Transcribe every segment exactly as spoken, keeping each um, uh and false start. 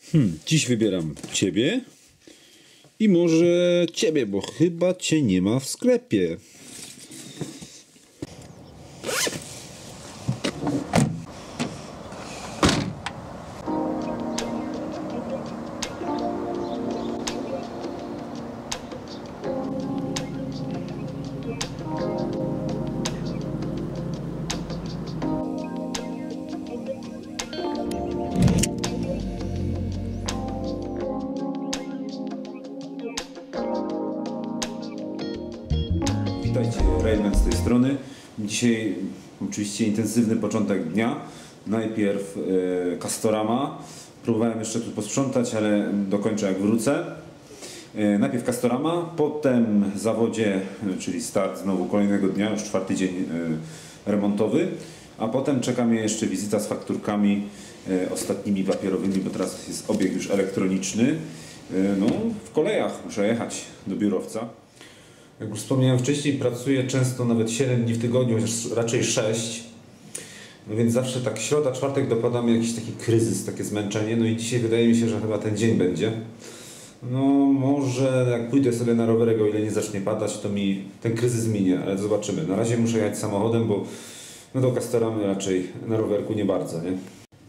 Hmm, dziś wybieram ciebie i może ciebie, bo chyba cię nie ma w sklepie. Witajcie, Railman z tej strony. Dzisiaj oczywiście intensywny początek dnia. Najpierw e, Castorama. Próbowałem jeszcze tu posprzątać, ale dokończę jak wrócę. E, najpierw Castorama, potem w zawodzie, czyli start znowu kolejnego dnia, już czwarty dzień e, remontowy. A potem czeka mnie jeszcze wizyta z fakturkami e, ostatnimi papierowymi, bo teraz jest obieg już elektroniczny. E, no, w kolejach muszę jechać do biurowca. Jak już wspomniałem wcześniej, pracuję często nawet siedem dni w tygodniu, chociaż raczej sześć. No więc zawsze tak środa, czwartek dopada mi jakiś taki kryzys, takie zmęczenie. No i dzisiaj wydaje mi się, że chyba ten dzień będzie. No może jak pójdę sobie na rowerek, o ile nie zacznie padać, to mi ten kryzys minie, ale zobaczymy. Na razie muszę jechać samochodem, bo no do Castoramy raczej na rowerku nie bardzo, nie?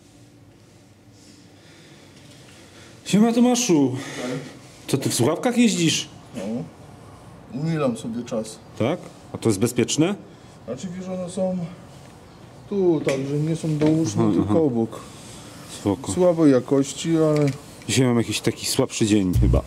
Siema Tomaszu, co ty w słuchawkach jeździsz? No. Umilam sobie czas. Tak? A to jest bezpieczne? Znaczy wiesz, one są tu, także nie są dołóżne, aha, tylko aha. obok. Spoko. Słabej jakości, ale... Dzisiaj mam jakiś taki słabszy dzień chyba.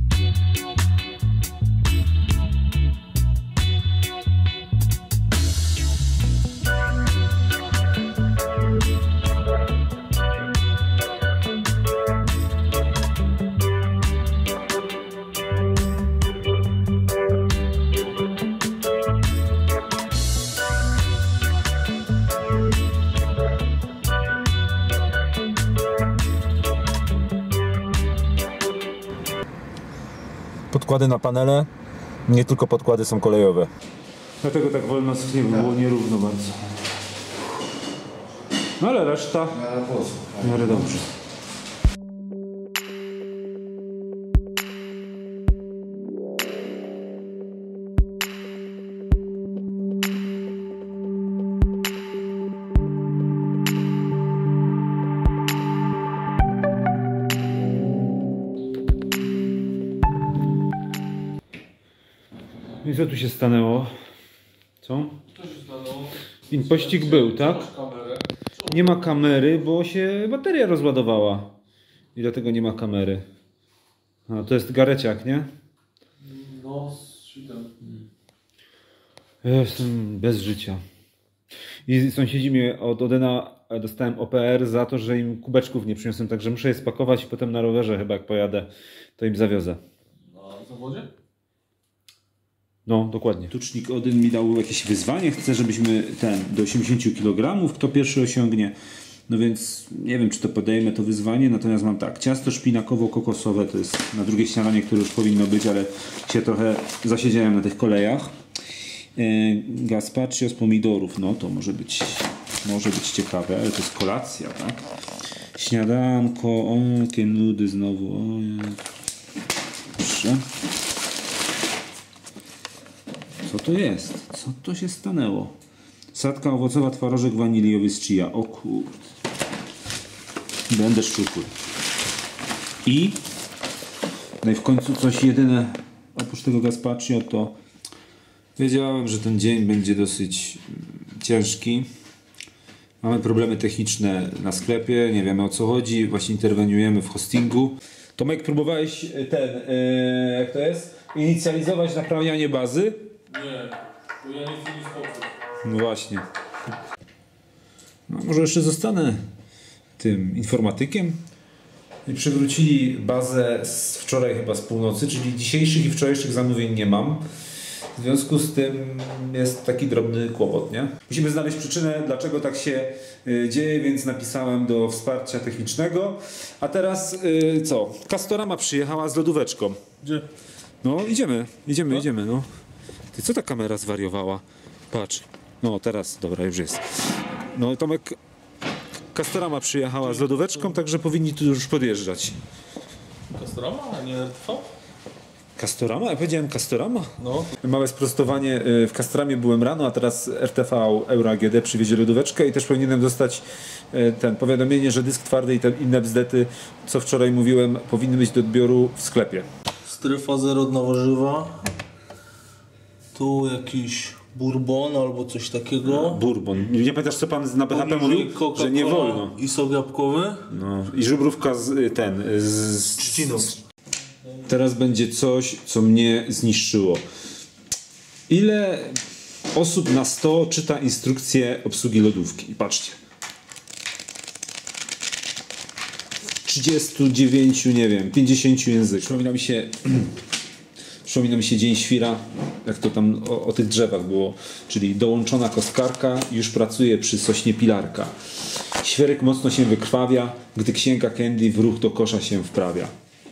Podkłady na panele, nie tylko podkłady są kolejowe. Dlatego tak wolno nie było nierówno bardzo. No ale reszta w miarę dobrze. I co tu się stanęło? Co? Co się stanęło? Pościg był, tak? Nie ma kamery, bo się bateria rozładowała. I dlatego nie ma kamery. A to jest gareciak, nie? No, z shitem. Jestem bez życia. I sąsiedzi mnie od Odena dostałem O P R za to, że im kubeczków nie przyniosłem, także muszę je spakować i potem na rowerze chyba jak pojadę, to im zawiozę. Na zawodzie? No, dokładnie. Tucznik Odyn mi dał jakieś wyzwanie, chce, żebyśmy ten do osiemdziesięciu kilogramów, kto pierwszy osiągnie. No więc nie wiem, czy to podejmę to wyzwanie, natomiast mam tak, ciasto szpinakowo-kokosowe, to jest na drugie śniadanie, które już powinno być, ale się trochę zasiedziałem na tych kolejach. E, gazpacho z pomidorów, no to może być, może być ciekawe, ale to jest kolacja, tak? Śniadanko, o, jakie nudy znowu, o, proszę. Co to jest? Co to się stanęło? Sadka owocowa, twarożek waniliowy z chia. O kurde. Będę szczupły. I no i w końcu coś jedyne oprócz tego gazpacho to wiedziałem, że ten dzień będzie dosyć ciężki. Mamy problemy techniczne na sklepie, nie wiemy o co chodzi, właśnie interweniujemy w hostingu. Tomek, próbowałeś ten, yy, jak to jest? Inicjalizować naprawianie bazy? Nie, bo ja nie chcę nic popsuć. No właśnie. No, może jeszcze zostanę tym informatykiem. I przywrócili bazę z wczoraj chyba z północy, czyli dzisiejszych i wczorajszych zamówień nie mam. W związku z tym jest taki drobny kłopot, nie? Musimy znaleźć przyczynę, dlaczego tak się y, dzieje, więc napisałem do wsparcia technicznego. A teraz y, co? Castorama przyjechała z lodóweczką. Gdzie? No idziemy, idziemy, idziemy, no. Ty, co ta kamera zwariowała? Patrz. No teraz, dobra, już jest. No Tomek, Castorama przyjechała z lodóweczką, także powinni tu już podjeżdżać. Castorama, a nie R T V? Castorama? Ja powiedziałem Castorama? No. Małe sprostowanie, w Castoramie byłem rano, a teraz R T V Euro A G D przywiezie lodóweczkę i też powinienem dostać ten powiadomienie, że dysk twardy i te inne bzdety, co wczoraj mówiłem, powinny być do odbioru w sklepie. Strefa zero na warzywa. Tu jakiś bourbon albo coś takiego. Bourbon. Nie pamiętasz, co pan na B H P Poniżej mówił? Coca-Cola Że nie wolno. I sok jabłkowy. No. I żubrówka z ten... z, z Trzciną. Teraz będzie coś, co mnie zniszczyło. Ile osób na sto czyta instrukcję obsługi lodówki? Patrzcie. trzydzieści dziewięć, nie wiem, pięćdziesiąt języków. Przypomina mi się, przypomina mi się Dzień Świra, jak to tam o, o tych drzewach było. Czyli dołączona kostkarka już pracuje przy sośnie pilarka. Świerek mocno się wykrwawia, gdy księga Candy w ruch do kosza się wprawia.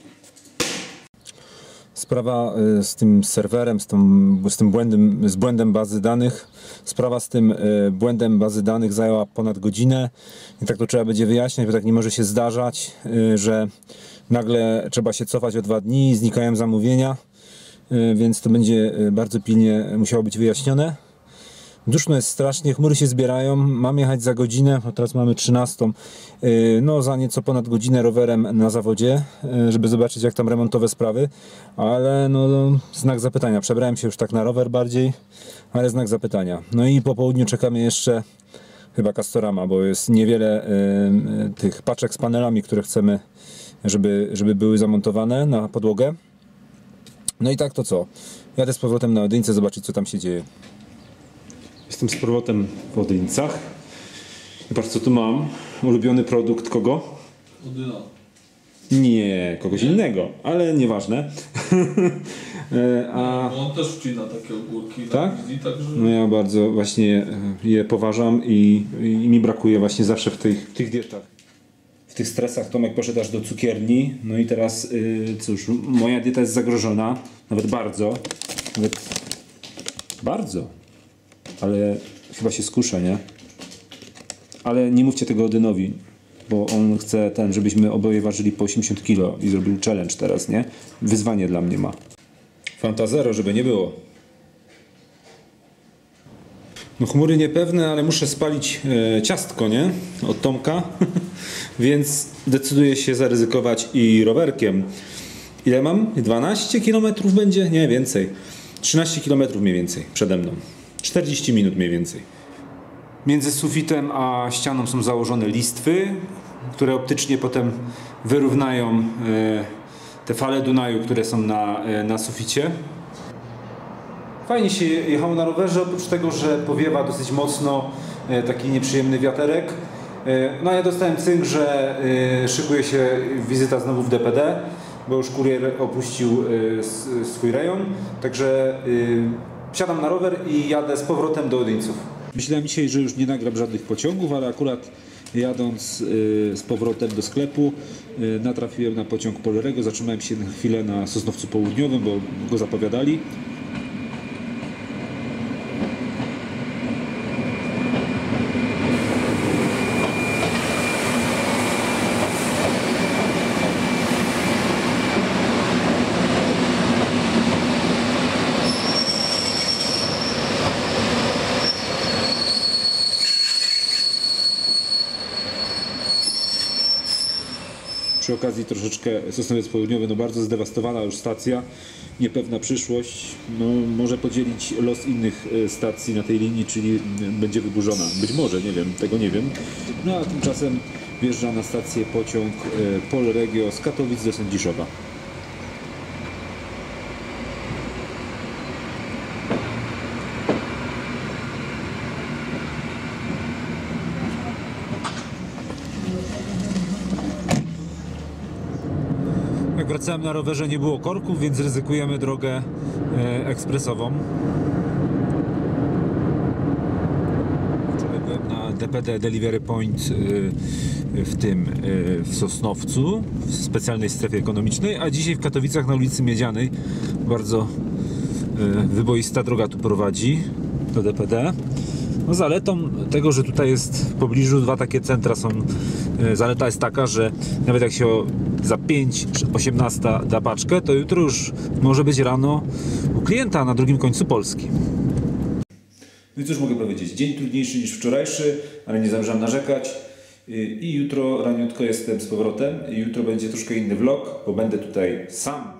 Sprawa z tym serwerem, z, tą, z tym błędem, z błędem bazy danych, sprawa z tym błędem bazy danych zajęła ponad godzinę i tak to trzeba będzie wyjaśniać, bo tak nie może się zdarzać, że nagle trzeba się cofać o dwa dni, znikają zamówienia, więc to będzie bardzo pilnie musiało być wyjaśnione. Duszno jest strasznie, chmury się zbierają, mam jechać za godzinę, bo teraz mamy trzynastą, no za nieco ponad godzinę rowerem na zawodzie, żeby zobaczyć jak tam remontowe sprawy, ale no znak zapytania, przebrałem się już tak na rower bardziej, ale znak zapytania. No i po południu czekamy jeszcze chyba Castorama, bo jest niewiele y, tych paczek z panelami, które chcemy, żeby, żeby były zamontowane na podłogę. No i tak to co, jadę z powrotem na Odyńce zobaczyć co tam się dzieje. Jestem z powrotem w Odyńcach. Patrz co tu mam. Ulubiony produkt kogo? Odyna. Nie, kogoś innego, ale nieważne. A... No, on też wcina takie ogórki. Tak? Na wizji, także... No ja bardzo właśnie je poważam i, i mi brakuje właśnie zawsze w tych, w tych dietach. W tych stresach Tomek poszedł aż do cukierni. No i teraz yy, cóż, moja dieta jest zagrożona. Nawet bardzo. Nawet bardzo. Ale chyba się skuszę, nie? Ale nie mówcie tego Odynowi, bo on chce ten, żebyśmy oboje ważyli po osiemdziesiąt kilo i zrobił challenge teraz, nie? Wyzwanie dla mnie ma. Fanta zero, żeby nie było. No chmury niepewne, ale muszę spalić e, ciastko, nie? Od Tomka. Więc decyduję się zaryzykować i rowerkiem. Ile mam? dwanaście kilometrów będzie? Nie, więcej. trzynaście kilometrów mniej więcej przede mną. czterdzieści minut mniej więcej. Między sufitem a ścianą są założone listwy, które optycznie potem wyrównają e, te fale Dunaju, które są na, e, na suficie. Fajnie się jechało na rowerze, oprócz tego, że powiewa dosyć mocno e, taki nieprzyjemny wiaterek. E, no a ja dostałem cynk, że e, szykuje się wizyta znowu w D P D, bo już kurier opuścił e, swój rejon. Także e, wsiadam na rower i jadę z powrotem do Odyńców. Myślałem dzisiaj, że już nie nagram żadnych pociągów, ale akurat jadąc y, z powrotem do sklepu y, natrafiłem na pociąg Polrego. Zatrzymałem się na chwilę na Sosnowcu Południowym, bo go zapowiadali. Przy okazji troszeczkę Sosnowiec Południowy, no bardzo zdewastowana już stacja, niepewna przyszłość, no może podzielić los innych stacji na tej linii, czyli będzie wyburzona. Być może, nie wiem, tego nie wiem. No a tymczasem wjeżdża na stację pociąg Polregio z Katowic do Sędziszowa. Jak wracałem na rowerze, nie było korków, więc ryzykujemy drogę e, ekspresową. Wczoraj byłem na D P D Delivery Point e, w tym e, w Sosnowcu, w specjalnej strefie ekonomicznej, a dzisiaj w Katowicach na ulicy Miedzianej. Bardzo e, wyboista droga tu prowadzi do D P D. No zaletą tego, że tutaj jest w pobliżu dwa takie centra są, e, zaleta jest taka, że nawet jak się o, za pięć osiemnaście da paczkę, to jutro już może być rano u klienta na drugim końcu Polski. No i cóż mogę powiedzieć, dzień trudniejszy niż wczorajszy, ale nie zamierzam narzekać. I jutro raniutko jestem z powrotem. Jutro będzie troszkę inny vlog, bo będę tutaj sam.